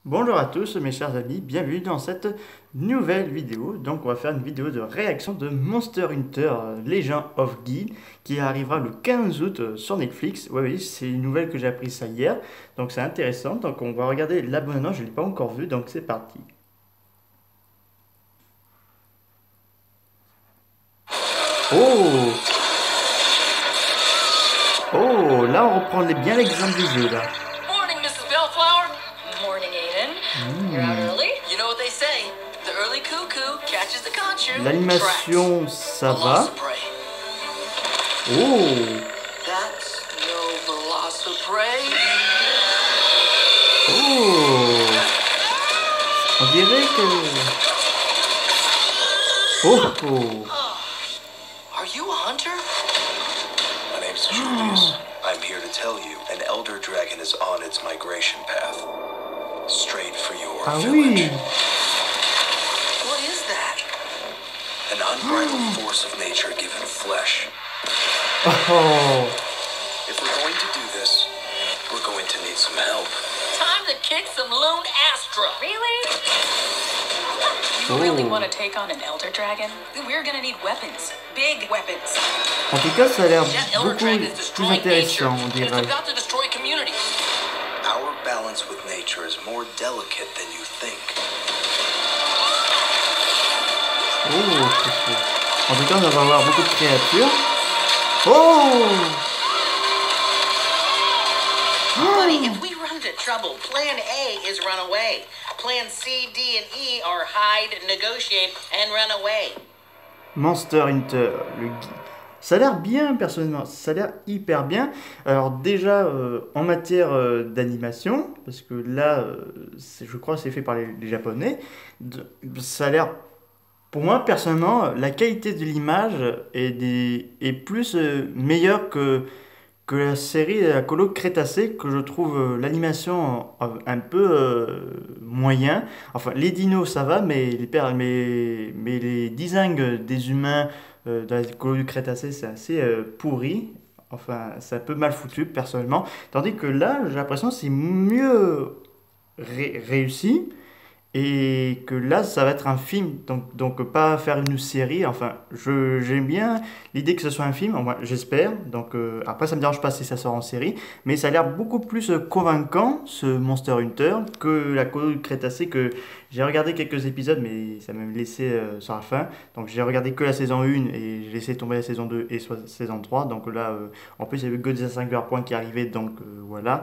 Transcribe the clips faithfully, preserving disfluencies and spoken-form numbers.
Bonjour à tous mes chers amis, bienvenue dans cette nouvelle vidéo. Donc on va faire une vidéo de réaction de Monster Hunter Legend of Guild qui arrivera le quinze août sur Netflix. Oui, oui, c'est une nouvelle que j'ai appris ça hier, donc c'est intéressant. Donc on va regarder la bande-annonce, je ne l'ai pas encore vue, donc c'est parti. Oh Oh, là on reprend les- bien l'exemple du jeu là. Morning, missus Bellflower. Morning, Aiden. You're out Hmm. early? You know what they say. The early cuckoo catches the conchu. L'animation ça va. Velociprey. Oh That's no Velociprey. Oh On dirait que... Oh oh Are you a hunter? My name's Julius. I'm here to tell you an elder dragon is on its migration path. Straight for your Ah village. oui What is that? An unbridled force of nature given flesh. Oh If we're going to do this, we're going to need some help. Time to kick some loon Astra. Really? You really Oh. want to take on an elder dragon? We're gonna need weapons. Big weapons. En tout cas, ça a l'air That elder beaucoup dragon is plus destroying nature. intéressant, on and dirait. It's about to destroy communities. Our balance with nature is more delicate than you think. Oh, c'est cool. En tout cas, on va avoir beaucoup de créatures. Oh Buddy, if we run into trouble, plan A is run away. Plan C, D, and E are hide, negotiate, and run away. Monster Hunter, le guide. Ça a l'air bien, personnellement. Ça a l'air hyper bien. Alors déjà, euh, en matière euh, d'animation, parce que là, euh, c'est- je crois que c'est fait par les, les Japonais, de- ça a l'air... Pour moi, personnellement, la qualité de l'image est, des, est plus euh, meilleure que, que la série La Colo Crétacé, que je trouve euh, l'animation euh, un peu euh, moyen. Enfin, les dinos, ça va, mais les, per- mais, mais les designs des humains euh, dans la Colo du Crétacé, c'est assez euh, pourri. Enfin, c'est un peu mal foutu, personnellement. Tandis que là, j'ai l'impression que c'est mieux ré- réussi. Et que là, ça va être un film, donc, donc pas faire une série. Enfin, je, j'aime bien l'idée que ce soit un film, moi j'espère. Donc euh, après, ça me dérange pas si ça sort en série, mais ça a l'air beaucoup plus euh, convaincant, ce Monster Hunter, que la Colo Crétacé, que j'ai regardé quelques épisodes, mais ça m'a laissé euh, sur la fin. Donc j'ai regardé que la saison un et j'ai laissé tomber la saison deux et soit, saison trois. Donc là, euh, en plus, il y avait Godzilla cinq Point qui arrivait, donc euh, voilà.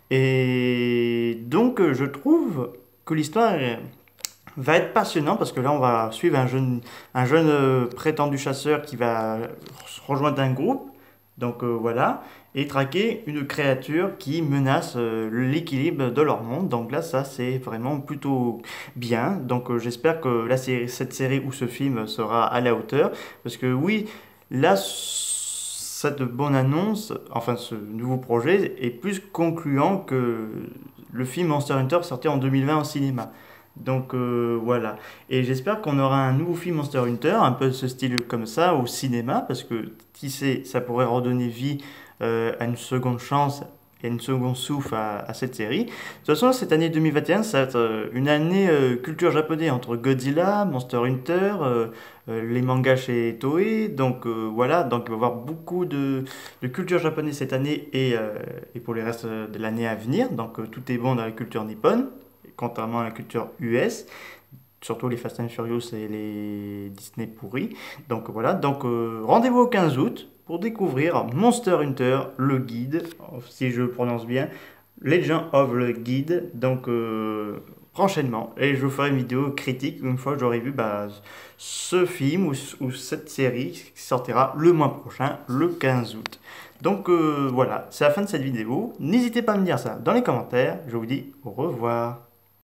Et donc, euh, je trouve que l'histoire euh, va être passionnante parce que là, on va suivre un jeune, un jeune euh, prétendu chasseur qui va se rejoindre un groupe, donc euh, voilà, et traquer une créature qui menace euh, l'équilibre de leur monde. Donc là, ça, c'est vraiment plutôt bien. Donc euh, j'espère que la série, cette série ou ce film sera à la hauteur parce que oui, là, cette bonne annonce, enfin ce nouveau projet, est plus concluant que le film Monster Hunter sorti en deux mille vingt au cinéma. Donc euh, voilà. Et j'espère qu'on aura un nouveau film Monster Hunter, un peu de ce style comme ça, au cinéma, parce que qui sait, ça pourrait redonner vie euh, à une seconde chance et une seconde souffle à, à cette série. De toute façon, cette année deux mille vingt et un, ça va être euh, une année euh, culture japonaise entre Godzilla, Monster Hunter, euh, euh, les mangas chez Toei. Donc euh, voilà, donc il va y avoir beaucoup de, de culture japonaise cette année et, euh, et pour les restes de l'année à venir. Donc euh, tout est bon dans la culture nippone, contrairement à la culture U S. Surtout les Fast and Furious et les Disney pourris. Donc voilà, donc euh, rendez-vous au quinze août pour découvrir Monster Hunter, le guide, si je le prononce bien, Legend of the Guide, donc euh, prochainement. Et je vous ferai une vidéo critique une fois que j'aurai vu bah, ce film ou, ou cette série qui sortira le mois prochain, le quinze août. Donc euh, voilà, c'est la fin de cette vidéo. N'hésitez pas à me dire ça dans les commentaires. Je vous dis au revoir.